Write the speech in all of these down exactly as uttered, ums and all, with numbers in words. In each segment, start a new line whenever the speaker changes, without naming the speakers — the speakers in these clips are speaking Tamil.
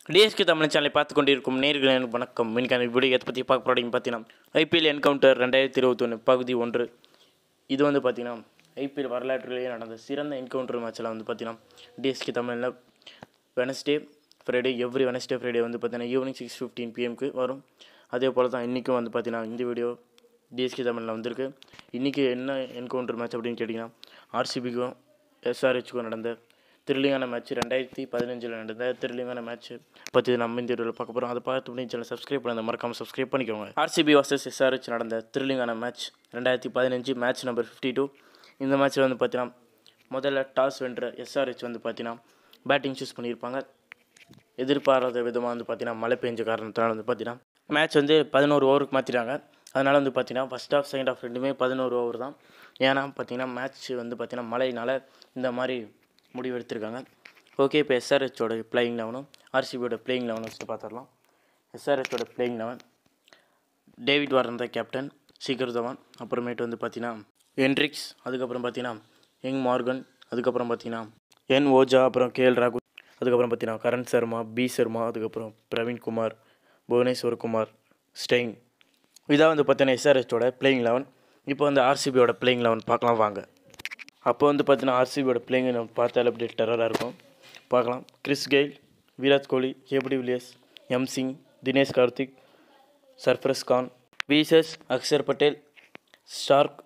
டிஎஸ்கே தமிழ் சேனலை பார்த்து கொண்டிருக்கும் நேயர்களுக்கு வணக்கம். இன்னைக்கான வீடியோ எதை பற்றி பார்க்க போகிறீங்க பார்த்தீங்கன்னா, ஐபிஎல் என்கவுண்டர் ரெண்டாயிரத்தி இருபத்தொன்று பகுதி ஒன்று. இது வந்து பார்த்தீங்கன்னா ஐபிஎல் வரலாற்றிலேயே நடந்த சிறந்த என்கவுண்டர் மேட்சில் வந்து பார்த்தீங்கன்னா டிஎஸ்கே தமிழில் Wednesday Friday every Wednesday Friday வந்து பார்த்தீங்கன்னா ஈவினிங் சிக்ஸ் ஃபிஃப்டீன் பிஎம்க்கு வரும். அதே போல் தான் இன்றைக்கும் வந்து பார்த்தீங்கன்னா இந்த வீடியோ டிஎஸ்கே தமிழில் வந்திருக்கு. இன்றைக்கி என்ன என்கவுண்டர் மேட்ச் அப்படின்னு கேட்டிங்கன்னா, ஆர்சிபிக்கும் எஸ்ஆர்ஹெச்சுக்கும் நடந்த த்ரில்லிங்கான மேட்ச், ரெண்டாயிரத்தி பதினஞ்சில் நடந்த த்ரில்லிங்கான மேட்ச் பற்றி நம்ம இந்த வீடியோவில் பார்க்க போகிறோம். அதை பார்த்து முடிஞ்ச சேனல் சப்ஸ்கிரைப் பண்ண மறக்காமல் சப்ஸ்கிரைப் பண்ணிக்கோங்க. ஆர்சிபி வர்சஸ் எஸ்ஆர்ஹெச் நடந்த த்ரில்லிங்கான மேட்ச் ரெண்டாயிரத்தி பதினஞ்சு மேட்ச் நம்பர் ஃபிஃப்டி டூ. இந்த மேட்ச்சில் வந்து பார்த்தீங்கன்னா முதல்ல டாஸ் வென்ற எஸ்ஆர்ஹெச் வந்து பார்த்தீங்கன்னா பேட்டிங் சூஸ் பண்ணியிருப்பாங்க. எதிர்பாராத விதமாக வந்து பார்த்தீங்கன்னா மழை பெஞ்ச காரணத்தினால வந்து பார்த்தீங்கன்னா மேட்ச் வந்து பதினோரு ஓவருக்கு மாற்றிட்டாங்க. அதனால் வந்து பார்த்தீங்கன்னா ஃபஸ்ட் ஆஃப் செகண்ட் ஆஃப் ரெண்டுமே பதினோரு ஓவர் தான். ஏன்னா பார்த்தீங்கன்னா மேட்ச் வந்து பார்த்தீங்கன்னா மழையினால் இந்த மாதிரி முடிவு எடுத்திருக்காங்க. ஓகே, இப்போ எஸ்ஆர்ஹெச்சோட பிளேயிங் லெவனும் ஆர்சிபியோட பிளேயிங் லெவனும் வச்சு பார்த்துடலாம். எஸ்ஆர்ஹெச்சோட பிளேயிங் லெவன் டேவிட் வார்னர் தான் கேப்டன், சிகர் தவான், அப்புறமேட்டு வந்து பார்த்தீங்கன்னா ஹென்ட்ரிக்ஸ், அதுக்கப்புறம் பார்த்தீங்கன்னா யங் மார்கன், அதுக்கப்புறம் பார்த்தீங்கன்னா என் ஓஜா, அப்புறம் கேஎல் ராகுல், அதுக்கப்புறம் பார்த்தீங்கன்னா கரண் சர்மா, பி சர்மா, அதுக்கப்புறம் பிரவீன் குமார், புவனேஸ்வர் குமார், ஸ்டெயின். இதாக வந்து பார்த்தீங்கன்னா எஸ்ஆர்ஹெச்சோட பிளேயிங் லெவன். இப்போ வந்து ஆர்சிபியோட பிளேயிங் லெவன் பார்க்கலாம் வாங்க. அப்போ வந்து பார்த்தீங்கன்னா ஆர்சிபியோட பிளேயிங் நம்ம பார்த்தாலே அப்படி டெரராக இருக்கும். பார்க்கலாம். Chris Gayle, Virat Kohli, AB Villiers, M Singh, Dinesh Karthik, Sarfaraz Khan, Wiese Axar Patel, Starc,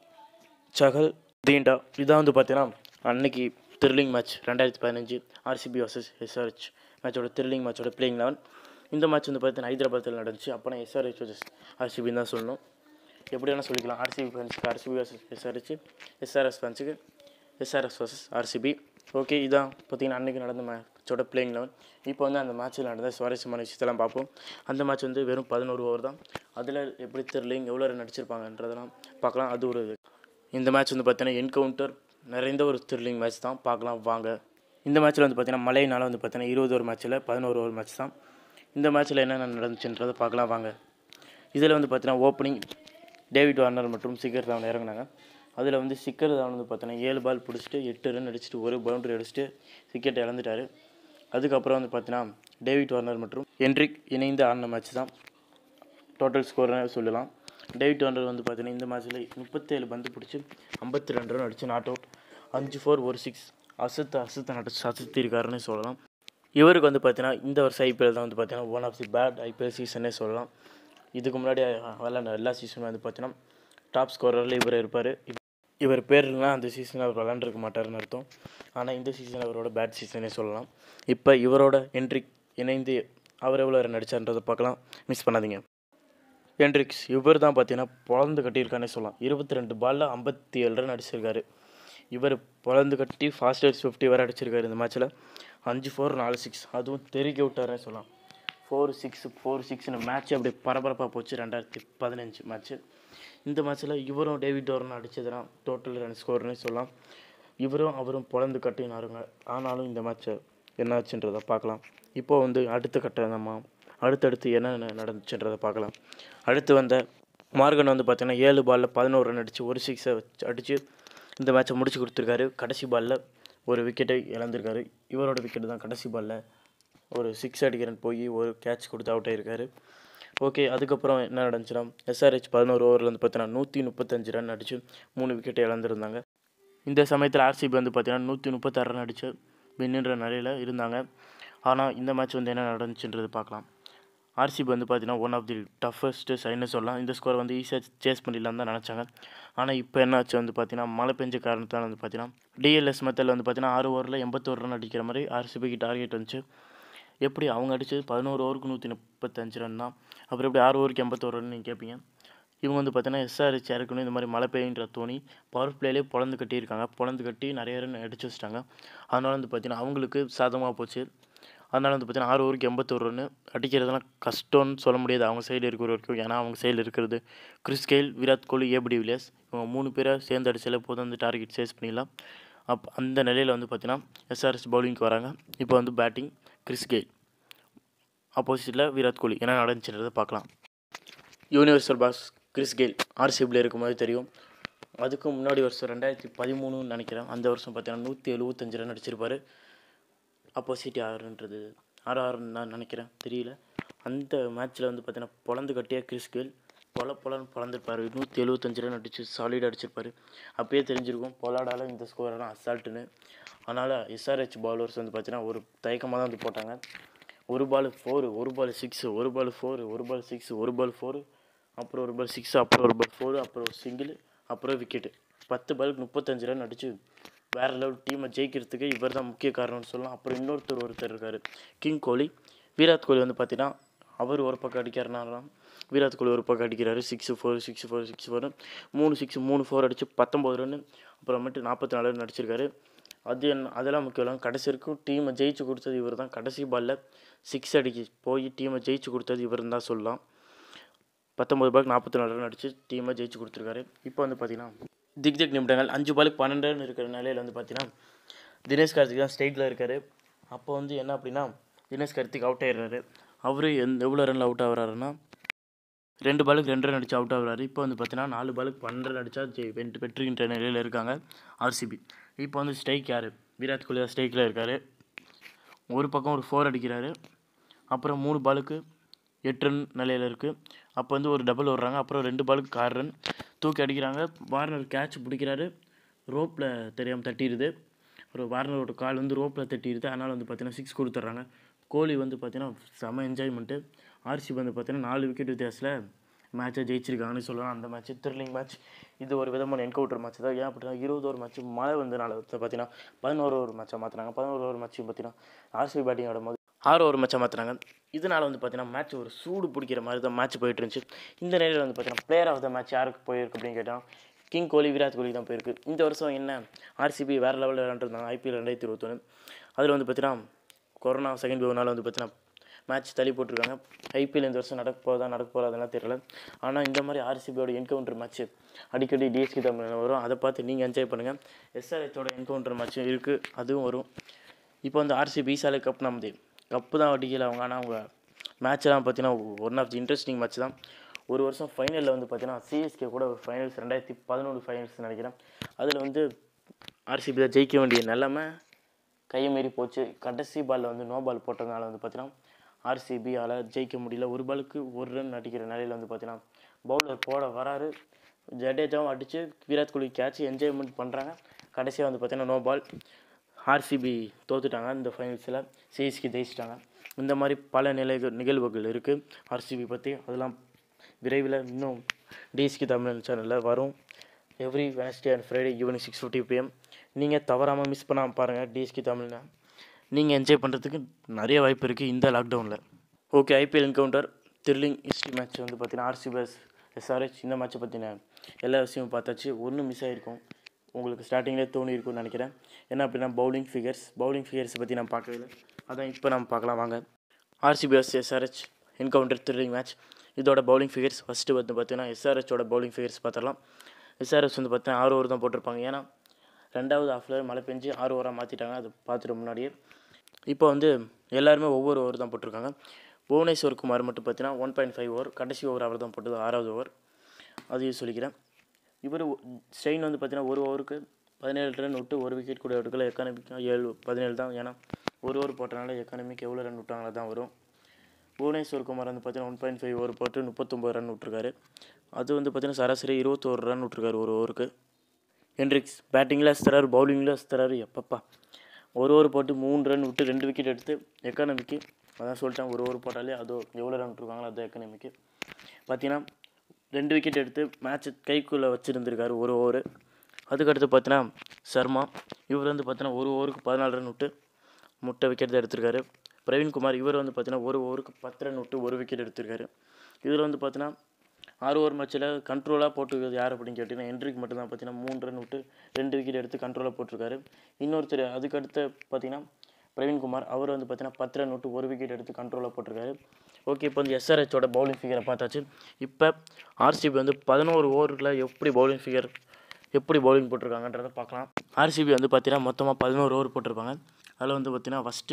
Chahal, Dinda. இதான் வந்து பார்த்தீங்கன்னா அன்னைக்கு த்ரில்லிங் மேட்ச் ரெண்டாயிரத்தி பதினஞ்சு ஆர்சிபி வர்சஸ் எஸ்ஆர்ஹெச் மேட்சோட த்ரில்லிங் மேட்சோட பிளேயிங் லெவன். இந்த மேட்ச் வந்து பார்த்தீங்கன்னா ஹைதராபாத்தில் நடந்துச்சு. அப்போ நான் எஸ்ஆர்ஹெச் வர்சஸ் ஆர்சிபின்னு தான் சொல்லணும். எப்படி வேணால் சொல்லிக்கலாம். ஆர்சிபி ஃபேன்ஸுக்கு ஆர்சிபி வர்சஸ் எஸ்ஆர்ஹெச், எஸ்ஆர்எஸ் ஃபேன்ஸுக்கு எஸ்ஆர்எஸ் வர்சஸ் ஆர்சிபி. ஓகே, இதான் பார்த்தீங்கன்னா அன்றைக்கி நடந்த மேட்சோட பிளேயிங் லெவன். இப்போ வந்து அந்த மேட்ச்சில் நடந்த சுவாரஸ்யமான விஷயத்தெல்லாம் பார்ப்போம். அந்த மேட்ச் வந்து வெறும் பதினோரு ஓவர் தான். அதில் எப்படி த்ரில்லிங் எவ்வளோ ரன் அடிச்சிருப்பாங்கன்றதெல்லாம் பார்க்கலாம். அது ஒரு இந்த மேட்ச் வந்து பார்த்தீங்கன்னா என்கவுண்டர் நிறைந்த ஒரு த்ரில்லிங் மேட்ச் தான். பார்க்கலாம் வாங்க. இந்த மேட்ச்சில் வந்து பார்த்தீங்கன்னா மழையினால் வந்து பார்த்தீங்கன்னா இருபது ஓவர் மேட்ச்சில் பதினோரு ஓவர் மேட்ச் தான். இந்த மேட்ச்சில் என்னென்ன நடந்துச்சுன்றதை பார்க்கலாம் வாங்க. இதில் வந்து பார்த்தீங்கன்னா ஓப்பனிங் டேவிட் வார்னர் மற்றும் சிகர் தவான் இறங்கினாங்க. அதில் வந்து சிக்கர் தவான் வந்து பார்த்தீங்கன்னா ஏழு பால் பிடிச்சிட்டு எட்டு ரன் அடிச்சுட்டு ஒரு பவுண்டரி அடிச்சுட்டு விக்கெட்டை இழந்துட்டார். அதுக்கப்புறம் வந்து பார்த்தீங்கன்னா டேவிட் வார்னர் மற்றும் ஹென்ட்ரிக் இணைந்து ஆடின மேட்ச் தான் டோட்டல் ஸ்கோர்னு சொல்லலாம். டேவிட் வார்னர் வந்து பார்த்தீங்கன்னா இந்த மேட்ச்சில் முப்பத்தேழு பந்து பிடிச்சி ஐம்பத்தி ரெண்டு ரன் அடித்து நாட் அவுட், அஞ்சு ஃபோர் ஒரு சிக்ஸ் அசத்து அசத்தை நடிச்சு அசத்திருக்காருன்னு சொல்லலாம். இவருக்கு வந்து பார்த்தீங்கன்னா இந்த வருஷம் ஐபிஎல் தான் வந்து பார்த்தீங்கன்னா one of the bad IPL சீசனே சொல்லலாம். இதுக்கு முன்னாடி விளையாண்ட எல்லா சீசனும் வந்து பார்த்தீங்கன்னா டாப் ஸ்கோரரில் இவர் இருப்பார். இவர் பேர்லாம் அந்த சீசனில் அவர் விளாண்டுருக்க மாட்டார்னு அர்த்தம். ஆனால் இந்த சீசன் அவரோட பேட் சீசனே சொல்லலாம். இப்போ இவரோட ஹென்ட்ரிக் இணைந்து அவர் எவ்வளோ ரன் அடிச்சார்ன்றதை பார்க்கலாம், மிஸ் பண்ணாதீங்க. ஹென்ட்ரிக்ஸ் இவர் தான் பார்த்தீங்கன்னா பொழந்து கட்டியிருக்கானே சொல்லலாம். இருபத்தி ரெண்டு பாலில் ஐம்பத்தி ஏழு ரன் அடிச்சிருக்காரு. இவர் பொழந்து கட்டி ஃபாஸ்டஸ்ட் ஃபிஃப்டி வரை அடிச்சிருக்காரு இந்த மேட்ச்சில். அஞ்சு ஃபோர் நாலு சிக்ஸ் அதுவும் தெருக்கி விட்டார்னே சொல்லலாம். ஃபோர் சிக்ஸ் ஃபோர் சிக்ஸ்னு மேட்ச்சு அப்படி பரபரப்பாக போச்சு ரெண்டாயிரத்தி பதினஞ்சு மேட்ச்சு. இந்த மேட்ச்சில் இவரும் டேவிட் வார்னர் அடித்ததுனா டோட்டல் ரன் ஸ்கோர்னு சொல்லலாம். இவரும் அவரும் பொழந்து கட்டினாருங்க. ஆனாலும் இந்த மேட்ச்சை என்னாச்சுன்றதை பார்க்கலாம். இப்போது வந்து அடுத்த கட்ட நம்ம அடுத்தடுத்து என்ன நடந்துச்சுன்றதை பார்க்கலாம். அடுத்து வந்த மார்கன் வந்து பார்த்தீங்கன்னா ஏழு பாலில் பதினோரு ரன் அடித்து ஒரு சிக்ஸை வச்சு அடித்து இந்த மேட்ச்சை முடிச்சு கொடுத்துருக்காரு. கடைசி பாலில் ஒரு விக்கெட்டை இழந்திருக்காரு. இவரோட விக்கெட்டு தான் கடைசி பாலில் ஒரு சிக்ஸ் அடிக்கிறன்னு போய் ஒரு கேட்ச் கொடுத்து அவுட் ஆகிருக்காரு. ஓகே, அதுக்கப்புறம் என்ன நடந்துச்சுன்னா எஸ்ஆர்ஹெச் பதினோரு ஓவரில் வந்து பார்த்தீங்கன்னா நூற்றி முப்பத்தஞ்சு ரன் அடித்து மூணு விக்கெட்டை இழந்திருந்தாங்க. இந்த சமயத்தில் ஆர்சிபி வந்து பார்த்தீங்கன்னா நூற்றி முப்பத்தாறு ரன் அடித்து வின்னுன்ற நிலையில் இருந்தாங்க. ஆனால் இந்த மேட்ச் வந்து என்ன நடந்துச்சுன்றது பார்க்கலாம். ஆர்சிபி வந்து பார்த்தீங்கன்னா ஒன் ஆஃப் தி டஃபஸ்ட்டு சைன்னு சொல்லலாம். இந்த ஸ்கோர் வந்து ஈஸியாக சேஸ் பண்ணிடலாம் தான் நினச்சாங்க. ஆனால் இப்போ என்ன ஆச்சு வந்து பார்த்தீங்கன்னா மழை பெஞ்ச காரணத்தால் வந்து பார்த்தீங்கன்னா டிஎல்எஸ் மெத்தடில் வந்து பார்த்தீங்கன்னா ஆறு ஓவரில் எண்பத்தோரு ரன் அடிக்கிற மாதிரி ஆர்சிபிக்கு டார்கெட் வந்துச்சு. எப்படி அவங்க அடித்தது பதினோரு ஓவருக்கு நூற்றி முப்பத்தஞ்சு ரன் தான். அப்புறம் எப்படி ஆறு ஓவருக்கு எண்பத்தோரு ரன் நீங்கள் கேட்பீங்க. இவங்க வந்து பார்த்தீங்கன்னா எஸ்ஆர்ஹெச் இறக்கணும் இந்த மாதிரி மழை பெய்யுன்ற தோனி பவர் பிளேலே பொழந்து கட்டியிருக்காங்க. பொழந்து கட்டி நிறைய ரன் அடிச்சு வச்சிட்டாங்க. அதனால் வந்து பார்த்தீங்கன்னா அவங்களுக்கு சாதகமாக போச்சு. அதனால் வந்து பார்த்தீங்கன்னா ஆறு ஓவருக்கு எண்பத்தோரு ரன் அடிக்கிறதுலாம் கஷ்டம்னு சொல்ல முடியாது அவங்க சைடு இருக்கிற வரைக்கும். ஏன்னா அவங்க சைடில் இருக்கிறது Chris Gayle, Virat Kohli, AB Villiers இவங்க மூணு பேரை சேர்ந்து அடிச்சாலே போதும் அந்த டார்கெட் சேஸ் பண்ணிடலாம். அப் அந்த நிலையில் வந்து பார்த்தீங்கன்னா எஸ்ஆர்ஹெச் பவுலிங்க்கு வராங்க. இப்போ வந்து பேட்டிங் கிறிஸ் கெயில், ஆப்போசிட்டில் விராட் கோலி. என்ன நடந்துச்சுன்றதை பார்க்கலாம். யூனிவர்சல் பாஸ் கிறிஸ் கெயில் ஆர்சிபியில் இருக்கும்போது தெரியும். அதுக்கு முன்னாடி வருஷம் ரெண்டாயிரத்தி பதிமூணுன்னு நினைக்கிறேன். அந்த வருஷம் பார்த்தீங்கன்னா நூற்றி எழுபத்தஞ்சு ரன் அடிச்சிருப்பார். ஆப்போசிட் யாருன்றது ஆறு ஆறுன்னு நான் நினைக்கிறேன், தெரியல. அந்த மேட்ச்சில் வந்து பார்த்தீங்கன்னா பொழந்து கட்டியாக கிறிஸ் கெயில் பொல பொலன்னு பொழந்திருப்பார். நூற்றி எழுபத்தஞ்சு ரன் அடிச்சு சாலிடாக அடிச்சிருப்பார். அப்பயே தெரிஞ்சிருக்கும் பொலாடால இந்த ஸ்கோரெல்லாம் அசால்ட்டுன்னு. அதனால் எஸ்ஆர்ஹெச் பவுலர்ஸ் வந்து பார்த்தீங்கன்னா ஒரு தயக்கமாக தான் வந்து போட்டாங்க. ஒரு பால் ஃபோரு, ஒரு பால் சிக்ஸு, ஒரு பால் ஃபோரு, ஒரு பால் சிக்ஸு, ஒரு பால் ஃபோரு, அப்புறம் ஒரு பால் சிக்ஸு, அப்புறம் ஒரு பால் ஃபோரு, அப்புறம் ஒரு சிங்கிள், அப்புறம் விக்கெட்டு. பத்து பாலுக்கு முப்பத்தஞ்சு ரன் அடிச்சு வேறு லெவல் டீமை ஜெயிக்கிறதுக்கு இவர் தான் முக்கிய காரணம்னு சொல்லலாம். அப்புறம் இன்னொருத்தர் ஒருத்தர் இருக்கார், கிங் கோலி. விராட் கோலி வந்து பார்த்தீங்கன்னா அவர் ஒரு பக்கம் அடிக்கிறாருனா விராட் கோலி ஒரு பக்கம் அடிக்கிறாரு. Six four six four six four மூணு சிக்ஸ் மூணு ஃபோர் அடித்து பத்தொம்பது ரன், அப்புறமேட்டு நாற்பத்தி நாலு ரன் அடிச்சிருக்காரு. அது என்ன அதெல்லாம் முக்கியம் இல்லை. கடைசி வரைக்கும் டீமை ஜெயிச்சு கொடுத்தது இவர் தான். கடைசி பாலில் சிக்ஸ் அடிக்க போய் டீமை ஜெயிச்சு கொடுத்தது இவர் தான் சொல்லலாம். பத்தொம்பது பாலுக்கு நாற்பத்தி நாலு ரன் அடித்து டீமை ஜெயிச்சு கொடுத்துருக்காரு. இப்போ வந்து பார்த்தீங்கன்னா திக் நிமிடங்கள் அஞ்சு பாலுக்கு பன்னெண்டு ரன் இருக்கிற நிலையில் வந்து பார்த்தீங்கன்னா தினேஷ் கார்த்திக் தான் ஸ்டேட்டில் இருக்கார். அப்போ வந்து என்ன அப்படின்னா தினேஷ் கார்த்திக் அவுட் ஆகிடுறாரு. அவர் எந்த எவ்வளோ ரனில் அவுட் ஆகிறாருன்னா ரெண்டு பாலுக்கு ரெண்டு ரன் அடித்து அவுட் ஆகுறாரு. இப்போ வந்து பார்த்தீங்கன்னா நாலு பாலுக்கு பன்னெண்டு ரன் அடித்தா ஜெய் வென்று வெற்றிகின்ற நிலையில் இருக்காங்க ஆர்சிபி. இப்போ வந்து ஸ்ட்ரைக் யார்? விராட் கோலி தான் ஸ்ட்ரைக்கில் இருக்கார். ஒரு பக்கம் ஒரு ஃபோர் அடிக்கிறாரு. அப்புறம் மூணு பாலுக்கு எட்டு ரன் நிலையில் இருக்குது. அப்போ வந்து ஒரு டபுள் விடுறாங்க. அப்புறம் ரெண்டு பாலுக்கு ஆறு ரன் தூக்கி அடிக்கிறாங்க. வார்னர் கேட்ச் பிடிக்கிறாரு, ரோப்பில் தெரியாமல் தட்டிடுது. ஒரு வார்னரோட கால் வந்து ரோப்பில் தட்டிடுது. அதனால் வந்து பார்த்தீங்கன்னா சிக்ஸ் கொடுத்துட்றாங்க. கோலி வந்து பார்த்தீங்கன்னா செம என்ஜாய்மெண்ட்டு. ஆர்சிபி வந்து பார்த்தீங்கன்னா நாலு விக்கெட் வித்தியாசத்தில் மேட்சை ஜெயிச்சிருக்காங்கன்னு சொல்லலாம். அந்த மேட்ச் த்ரில்லிங் மேட்ச். இது ஒரு விதமான என்கவுண்டர் மேட்ச் தான். ஏன் அப்படின்னா இருபது ஓவர் மேட்ச் மழை வந்தனால பார்த்தீங்கன்னா பதினோரு ஓவர் மேட்சாக மாற்றினாங்க. பதினோரு ஓவர் மேட்ச் பார்த்தீங்கன்னா ஆர்சிபி பேட்டிங் ஆடும்போது ஆறு ஓவர் மேட்சாக மாற்றினாங்க. இதனால் வந்து பார்த்தீங்கன்னா மேட்ச் ஒரு சூடு பிடிக்கிற மாதிரி தான் மேட்ச் போயிட்டு இருந்துச்சு. இந்த நேரில் வந்து பார்த்தீங்கன்னா பிளேயர் ஆஃப் த மேட்ச் யாருக்கு போயிருக்கு அப்படின்னு கேட்டால் கிங் கோலி, விராட் கோலி தான் போயிருக்கு. இந்த வருஷம் என்ன ஆர்சிபி வேறு லெவலில் விளையாண்டுருந்தாங்க ஐபிஎல் ரெண்டாயிரத்தி இருபத்தொன்று. அதில் வந்து பார்த்தீங்கன்னா கொரோனா செகண்ட் வேவ்னால வந்து பார்த்தீங்கன்னா மேட்ச் தள்ளி போட்டிருக்காங்க. ஐபிஎல் இந்த வருஷம் நடக்க போதா நடக்க போகிறா அதெல்லாம் தெரியல. ஆனால் இந்த மாதிரி ஆர்சிபியோட என்கவுண்டர் மேட்ச் அடிக்கடி டிஎஸ்கே தமிழில் வரும். அதை பார்த்து நீங்கள் என்ஜாய் பண்ணுங்கள். எஸ்ஆர்ஹெச்சோட என்கவுண்டர் மேட்ச்சும் இருக்குது, அதுவும் வரும். இப்போ வந்து ஆர்சிபி சாலை கப் நம்மது கப்பு தான் அடிக்கல அவங்க. ஆனால் அவங்க மேட்ச்லாம் பார்த்தீங்கன்னா one of the interesting match தான். ஒரு வருஷம் ஃபைனலில் வந்து பார்த்தீங்கன்னா சிஎஸ்கே கூட ஒரு ஃபைனல்ஸ் ரெண்டாயிரத்தி பதினொன்று ஃபைனல்ஸ் நினைக்கிறேன். அதில் வந்து ஆர்சிபி தான் ஜெயிக்க வேண்டிய நிலைமை கையை மீறி போச்சு. கடைசி பாலில் வந்து நோ பால் போட்டதுனால வந்து பார்த்தீங்கன்னா ஆர்சிபியால் ஜெயிக்க முடியல. ஒரு பாலுக்கு ஒரு ரன் அடிக்கிற நிலையில் வந்து பார்த்தீங்கன்னா பவுலர் போட வராரு. ஜடேஜாவும் அடித்து விராட் கோலி கேட்ச் என்ஜாய்மெண்ட் பண்ணுறாங்க. கடைசியாக வந்து பார்த்தீங்கன்னா நோ பால். ஆர்சிபி தோத்துட்டாங்க இந்த ஃபைனல்ஸில். சிஎஸ்கே ஜெயிச்சிட்டாங்க. இந்த மாதிரி பல நிலைகள் நிகழ்வுகள் இருக்குது ஆர்சிபி பற்றி. அதெல்லாம் விரைவில் இன்னும் டிஎஸ்கே தமிழ் சேனலில் வரும். Every Wednesday and Friday evening six fifty PM. நீங்கள் தவறாமல் மிஸ் பண்ணாமல் பாருங்கள் டிஎஸ்கே தமிழ்னா. நீங்கள் என்ஜாய் பண்ணுறதுக்கு நிறைய வாய்ப்பு இருக்குது இந்த லாக்டவுனில். Okay, IPL encounter thrilling history match வந்து பார்த்தீங்கன்னா ஆர்சிபி வர்சஸ் எஸ்ஆர்ஹெச். இந்த மேட்ச்சை பற்றின எல்லா விஷயமும் பார்த்தாச்சு. ஒன்றும் மிஸ் ஆகிருக்கும், உங்களுக்கு ஸ்டார்டிங்லேயே தோணி இருக்கும்னு நினைக்கிறேன். என்ன அப்படின்னா பவுலிங் ஃபிகர்ஸ் பவுலிங் ஃபிகர்ஸ் பற்றி நான் பார்க்கவே இல்லை. அதான் இப்போ நம்ம பார்க்கலாம் வாங்க. RCB versus SRH encounter thrilling match. இதோட பவுலிங் ஃபிகர்ஸ் ஃபஸ்ட்டு வந்து பார்த்தீங்கன்னா எஸ்ஆர்ஹெச்சோட பவுலிங் ஃபிகர்ஸ் பார்த்துடலாம். எஸ்ஆர்ஹெச் வந்து பார்த்தீங்கன்னா ஆறு ஓவர் தான் போட்டிருப்பாங்க. ஏன்னா ரெண்டாவது ஹாஃபில் மழை பெஞ்சு ஆறு ஓவராக மாற்றிட்டாங்க. அது பார்த்துட்டு முன்னாடியே இப்போ வந்து எல்லாருமே ஒவ்வொரு ஓவர் தான் போட்டிருக்காங்க. புவனேஸ்வர் குமார் மட்டும் பார்த்தீங்கன்னா ஒன் பாயிண்ட் ஃபைவ் ஓவர் கடைசி ஓவர் அவர் தான் போட்டது, ஆறாவது ஓவர். அதையும் சொல்லிக்கிறேன். இவர் ஸ்ட்ரெயின் வந்து பார்த்தீங்கன்னா ஒரு ஓவருக்கு பதினேழு ரன் விட்டு ஒரு விக்கெட் கூட எடுக்கல. எக்கானமிக்காக ஏழு பதினேழு தான். ஏன்னா ஒரு ஓவர் போட்டனால எக்கானமிக்கு எவ்வளோ ரன் விட்டாங்களோ தான் வரும். புவனேஸ்வர் குமார் வந்து பார்த்தீங்கன்னா ஒன் பாயிண்ட் ஃபைவ் ஓவர் போட்டு முப்பத்தொம்பது ரன் விட்டுருக்காரு. அது வந்து பார்த்தீங்கன்னா சராசரி இருபத்தோரு ரன் விட்டுருக்காரு ஒரு ஓவருக்கு. ஹென்ட்ரிக்ஸ் பேட்டிங்கில் தராரு, பவுலிங்கில் தராரு. எப்பப்பா ஒரு ஓவர் போட்டு மூணு ரன் விட்டு ரெண்டு விக்கெட் எடுத்து எக்கானமிக்கு அதான் சொல்லிட்டேன். ஒரு ஓவர் போட்டாலே அதோ எவ்வளோ ரன் விட்டுருக்காங்களோ அது எக்கானமிக்கு பார்த்தீங்கன்னா ரெண்டு விக்கெட் எடுத்து மேட்ச்சை கைக்குள்ளே வச்சுருந்துருக்காரு ஒரு ஓவர். அதுக்கடுத்து பார்த்தீங்கன்னா சர்மா, இவர் வந்து பார்த்தீங்கன்னா ஒரு ஓவருக்கு பதினாலு ரன் விட்டு முட்டை விக்கெட் தான் எடுத்திருக்காரு. பிரவீன்குமார் இவர் வந்து பார்த்தீங்கன்னா ஒரு ஓவருக்கு பத்து ரன் விட்டு ஒரு விக்கெட் எடுத்திருக்காரு. இதில் வந்து பார்த்தீங்கன்னா ஆறு ஓவர் மேட்ச்சில் கண்ட்ரோலாக போட்டுருக்கிறது யார் அப்படின்னு கேட்டிங்கன்னா ஹென்ட்ரிக் மட்டும் தான் பார்த்தீங்கன்னா மூணு ரன் விட்டு ரெண்டு விக்கெட் எடுத்து கண்ட்ரோலாக போட்டிருக்காரு. இன்னொருத்தர் அதுக்கடுத்து பார்த்தீங்கன்னா பிரவீன்குமார், அவர் வந்து பார்த்தீங்கன்னா பத்து ரன் விட்டு ஒரு விக்கெட் எடுத்து கண்ட்ரோலாக போட்டிருக்காரு. ஓகே, இப்போ வந்து எஸ்ஆர்ஹெச்சோட பவுலிங் ஃபிகரை பார்த்தாச்சு. இப்போ ஆர்சிபி வந்து பதினோரு ஓவரில் எப்படி பவுலிங் ஃபிகர் எப்படி பவுலிங் போட்டிருக்காங்கன்றதை பார்க்கலாம். ஆர்சிபி வந்து பார்த்தீங்கன்னா மொத்தமாக பதினோரு ஓவர் போட்டிருப்பாங்க. அதில் வந்து பார்த்தீங்கன்னா ஃபஸ்ட்டு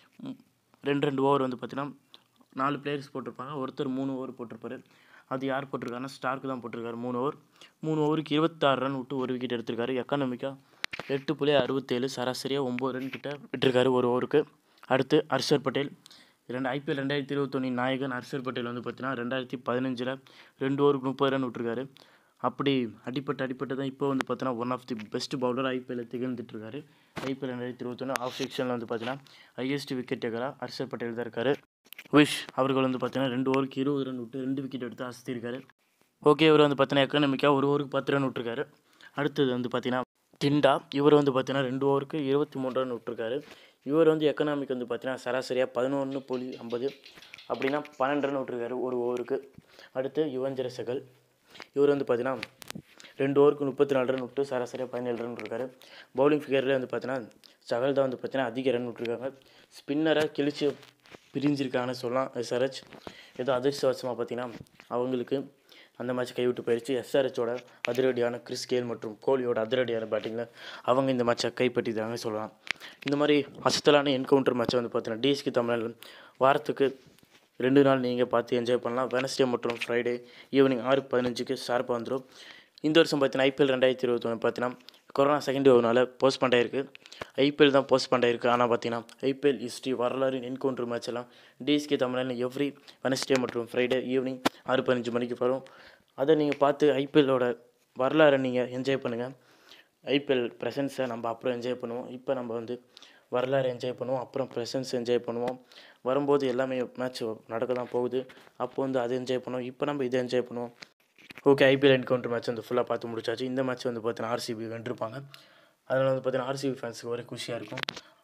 ரெண்டு ரெண்டு ஓவர் வந்து பார்த்தீங்கன்னா நாலு பிளேயர்ஸ் போட்டிருப்பாங்க. ஒருத்தர் மூணு ஓவர் போட்டிருப்பாரு. அது யார் போட்டிருக்காருன்னா ஸ்டார்க்கு தான் போட்டிருக்காரு. மூணு ஓவர் மூணு ஓவருக்கு இருபத்தாறு ரன் விட்டு ஒரு விக்கெட் எடுத்திருக்காரு. எக்கானமிக்காக எட்டு புள்ளி அறுபத்தேழு சராசரியாக ஒம்பது ரன் கிட்ட விட்டுருக்காரு ஒரு ஓவருக்கு. அடுத்து ஹர்ஷர் பட்டேல் ரெண்டு ஐபிஎல் ரெண்டாயிரத்தி இருபத்தொன்னின் நாயகன் ஹர்ஷர் பட்டேல் வந்து பார்த்தீங்கன்னா ரெண்டாயிரத்தி பதினஞ்சில் ரெண்டு ஓவருக்கு முப்பது ரன் விட்டுருக்காரு. அப்படி அடிப்பட்டு அடிப்பட்டு தான் இப்போ வந்து பார்த்தீங்கன்னா one of the best bowler ஐபிஎல்ல திகழ்ந்துட்டுருக்காரு. ஐபிஎல் ரெண்டாயிரத்தி இருபத்தொன்று ஆஃப் செக்ஷனில் வந்து பார்த்தீங்கன்னா ஹையஸ்ட் விக்கெட் டேக்கராக ஹர்ஷர் பட்டேல் தான் இருக்காரு. விஷ் அவர்கள் வந்து பார்த்தீங்கன்னா ரெண்டு ஓவருக்கு இருபது ரன் விட்டு ரெண்டு விக்கெட் எடுத்து அசத்திருக்காரு. ஓகே, இவர் வந்து பார்த்தீங்கன்னா எக்கனாமிக்காக ஒரு ஓவருக்கு பத்து ரன் விட்டுருக்காரு. அடுத்தது வந்து பார்த்தீங்கன்னா டிண்டா, இவர் வந்து பார்த்தீங்கன்னா ரெண்டு ஓவருக்கு இருபத்தி மூணு ரன் விட்டுருக்காரு. இவர் வந்து எக்கனாமிக் வந்து பார்த்தீங்கன்னா சராசரியாக பதினொன்று புள்ளி ஐம்பது அப்படின்னா பன்னெண்டு ரன் விட்டுருக்காரு ஒரு ஓவருக்கு. அடுத்து யுவஞ்சர சகல், இவர் வந்து பார்த்தீங்கன்னா ரெண்டு ஓவருக்கு முப்பத்தி நாலு ரன் விட்டு சராசரியாக பதினேழு ரன் விட்டுருக்காரு. பவுலிங் ஃபிகரில் வந்து பார்த்தீங்கன்னா சகல் தான் வந்து பார்த்தீங்கன்னா அதிக ரன் விட்டுருக்காங்க. ஸ்பின்னரை கிழிச்சு பிரிஞ்சிருக்காங்கன்னு சொல்லலாம். எஸ்ஆர்ஹெச் ஏதோ அதிர்ஷ்டவசமாக பார்த்தீங்கன்னா அவங்களுக்கு அந்த மேட்ச் கைவிட்டு போயிடுச்சு. எஸ்ஆர்ஹெச்சோட அதிரடியான கிறிஸ் கேல் மற்றும் கோலியோட அதிரடியான பேட்டிங்கில் அவங்க இந்த மேட்சை கைப்பற்றிட்டாங்க சொல்லலாம். இந்த மாதிரி அசத்தலான என்கவுண்டர் மேட்சை வந்து பார்த்தீங்கன்னா டிஎஸ்கே தமிழ் வாரத்துக்கு ரெண்டு நாள் நீங்கள் பார்த்து என்ஜாய் பண்ணலாம். வெனஸ்டே மற்றும் ஃப்ரைடே ஈவினிங் ஆறு பதினஞ்சுக்கு ஷார்ப்பாக வந்துடும். இந்த வருஷம் பார்த்தீங்கன்னா ஐபிஎல் ரெண்டாயிரத்தி இருபத்தொன்று பார்த்தீங்கன்னா கொரோனா செகண்ட் வேவ்னால போஸ்ட் பண்ணிருக்கு. ஐபிஎல் தான் போஸ்ட் பண்ணிருக்கு. ஆனால் பார்த்தீங்கன்னா ஐபிஎல் ஹிஸ்ட்ரி வரலாறு என்கவுண்டர் மேட்ச் எல்லாம் டிஎஸ்கே தமிழில் எவ்ரி வெனஸ்டே மற்றும் ஃப்ரைடே ஈவினிங் ஆறு பதினஞ்சு மணிக்கு வரும். அதை நீங்கள் பார்த்து ஐபிஎல்லோட வரலாறை நீங்கள் என்ஜாய் பண்ணுங்கள். ஐபிஎல் ப்ரெசன்ஸை நம்ம அப்புறம் என்ஜாய் பண்ணுவோம். இப்போ நம்ம வந்து வரலாறு என்ஜாய் பண்ணுவோம், அப்புறம் ப்ரெசன்ஸ் என்ஜாய் பண்ணுவோம். வரும்போது எல்லாமே மேட்ச் நடக்க தான் போகுது. அப்போ வந்து அதை என்ஜாய் பண்ணுவோம். இப்போ நம்ம இதை என்ஜாய் பண்ணுவோம். ஓகே, ஐபிஎல் என்கவுண்டர் மேட்ச் வந்து ஃபுல்லாக பார்த்து முடிச்சாச்சு. இந்த மேட்ச் வந்து பார்த்தீங்கன்னா ஆர்சிபி வென்றிருப்பாங்க. அதனால் வந்து பார்த்தீங்கன்னா ஆர்சிபி ஃபேன்ஸுக்கு ஒரே குஷியாக இருக்கும்.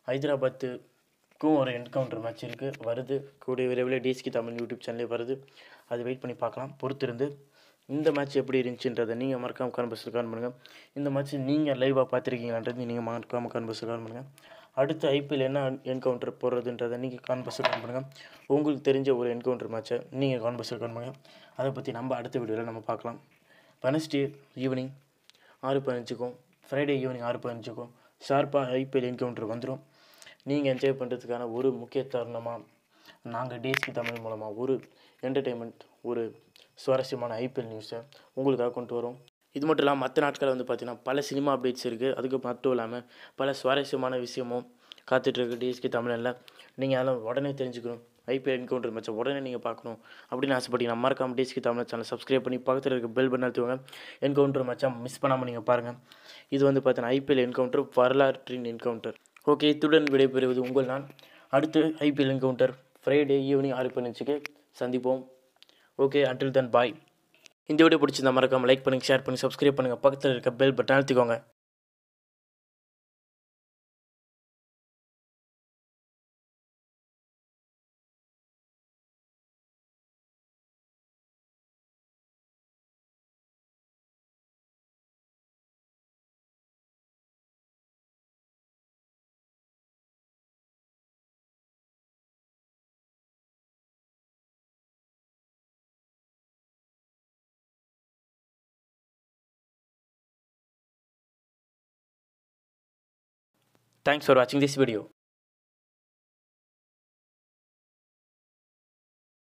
ஹைதராபாத்துக்கும் ஒரு என்கவுண்டர் மேட்ச் இருக்குது வருது. கூடிய விரைவில் டிஎஸ்கே தமிழ் யூடியூப் சேனலே வருது. அது வெயிட் பண்ணி பார்க்கலாம், பொறுத்திருந்து. இந்த மேட்ச் எப்படி இருந்துச்சுன்றதை நீங்கள் மறக்காமல் கான்பஸில் கான் பண்ணுங்கள். இந்த மேட்ச் நீங்கள் லைவாக பார்த்துருக்கீங்களான்றது நீங்கள் மறக்காமல் கான்பஸில் கான் பண்ணுங்கள். அடுத்து ஐபிஎல் என்ன என்கவுண்டர் போடுறதுன்றதை நீங்கள் கான்பஸில் கான் பண்ணுங்கள். உங்களுக்கு தெரிஞ்ச ஒரு என்கவுண்டர் மேட்ச்சை நீங்கள் கான்பஸில் கான் பண்ணுங்கள். அதை பற்றி நம்ம அடுத்த வீடியோவில் நம்ம பார்க்கலாம். வெனஸ்டே ஈவினிங் ஆறு பதினஞ்சுக்கும் ஃப்ரைடே ஈவினிங் ஆறு பதினஞ்சுக்கும் ஷார்ப்பாக ஐபிஎல் என்கவுண்டர் வந்துடும். நீங்கள் என்ஜாய் பண்ணுறதுக்கான ஒரு முக்கிய தருணமாக நாங்கள் டிஎஸ்கே தமிழ் மூலமாக ஒரு என்டர்டெயின்மெண்ட், ஒரு சுவாரஸ்யமான ஐபிஎல் நியூஸை உங்களுக்காக கொண்டு வரோம். இது மட்டும் இல்லாமல் மற்ற நாட்களில் வந்து பார்த்திங்கன்னா பல சினிமா அப்டேட்ஸ் இருக்குது. அதுக்கு மட்டும் இல்லாமல் பல சுவாரஸ்யமான விஷயமும் காத்துட்ருக்கு டிஎஸ்கே தமிழில். நீங்கள் அதெல்லாம் உடனே தெரிஞ்சுக்கணும், ஐபிஎல் என்கவுண்டர் மேட்சை உடனே நீங்கள் பார்க்கணும் அப்படின்னு ஆசைப்பட்டீங்கன்னா மறக்காம டிஎஸ்கே தமிழ் சேனல் சப்ஸ்கிரைப் பண்ணி பக்கத்தில் இருக்க பெல் பட்டன் அழுத்துவாங்க. என்கவுண்டர் மேட்சாக மிஸ் பண்ணாமல் நீங்கள் பாருங்கள். இது வந்து பார்த்தீங்கன்னா ஐபிஎல் என்கவுண்டர் வரலாற்றின் என்கவுண்டர். ஓகே, இத்துடன் விடைபெறுவது உங்கள் நான். அடுத்து ஐபிஎல் என்கவுண்டர் ஃப்ரைடே ஈவினிங் ஆறு பதினஞ்சுக்கு சந்திப்போம். Okay, until then bye. இந்த வீடியோ பிடிச்சிருந்தா மறக்காமல் லைக் பண்ணுங்கள், ஷேர் பண்ணி சப்ஸ்கிரைப் பண்ணுங்கள். பக்கத்தில் இருக்க பெல் பட்டன் அழுத்திக்கோங்க. Thanks for watching this video.